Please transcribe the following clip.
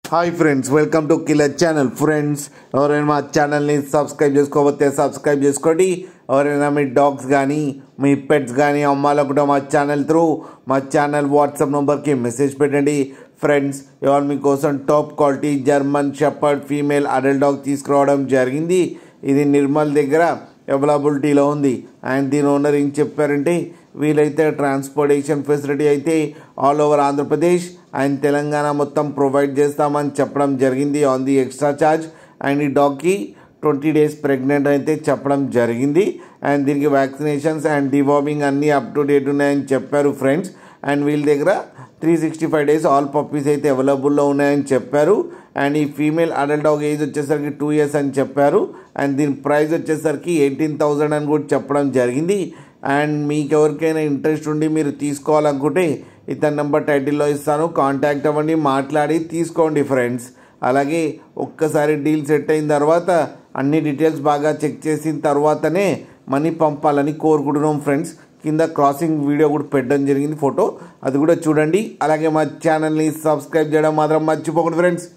Hi friends, welcome to killer channel. Friends, ఎవరైనా మా ఛానల్ని సబ్స్క్రైబ్ చేసుకోకపోతే సబ్స్క్రైబ్ చేసుకోండి. ఎవరైనా మీ డాగ్స్ కానీ మీ పెట్స్ కానీ అమ్మాలనుకుంటే మా ఛానల్ త్రూ మా ఛానల్ వాట్సాప్ నెంబర్కి మెసేజ్ పెట్టండి. ఫ్రెండ్స్, ఇవాళ మీకోసం top quality German shepherd female adult dog తీసుకురావడం జరిగింది. ఇది నిర్మల్ దగ్గర అవైలబిలిటీలో ఉంది. అండ్ దీని ఓనర్ ఏం చెప్పారంటే, వీలైతే ట్రాన్స్పోర్టేషన్ ఫెసిలిటీ అయితే all over Andhra Pradesh and Telangana మొత్తం ప్రొవైడ్ చేస్తామని చెప్పడం జరిగింది on the extra charge. And ఈ డాగ్కి 20 days ప్రెగ్నెంట్ అయితే చెప్పడం జరిగింది. అండ్ దీనికి వ్యాక్సినేషన్స్ అండ్ డివార్మింగ్ అన్నీ అప్ టు డేట్ ఉన్నాయని చెప్పారు ఫ్రెండ్స్. అండ్ వీళ్ళ దగ్గర 365 days ఆల్ పప్పీస్ అయితే అవైలబుల్లో ఉన్నాయని చెప్పారు. అండ్ ఈ ఫీమేల్ అడల్ట్ డాగ్ ఏజ్ వచ్చేసరికి 2 years అని చెప్పారు. అండ్ దీని ప్రైస్ వచ్చేసరికి 18,000 అని కూడా చెప్పడం జరిగింది. అండ్ మీకు ఎవరికైనా ఇంట్రెస్ట్ ఉండి మీరు తీసుకోవాలనుకుంటే ఇతని నెంబర్ టైటిల్లో ఇస్తాను, కాంటాక్ట్ అవ్వండి, మాట్లాడి తీసుకోండి ఫ్రెండ్స్. అలాగే ఒక్కసారి డీల్ సెట్ అయిన తర్వాత అన్ని డీటెయిల్స్ బాగా చెక్ చేసిన తర్వాతనే మనీ పంపాలని కోరుకుంటున్నాం ఫ్రెండ్స్. కింద క్రాసింగ్ వీడియో కూడా పెట్టడం జరిగింది, ఫోటో, అది కూడా చూడండి. అలాగే మా ఛానల్ని సబ్స్క్రైబ్ చేయడం మాత్రం మర్చిపోకండి ఫ్రెండ్స్.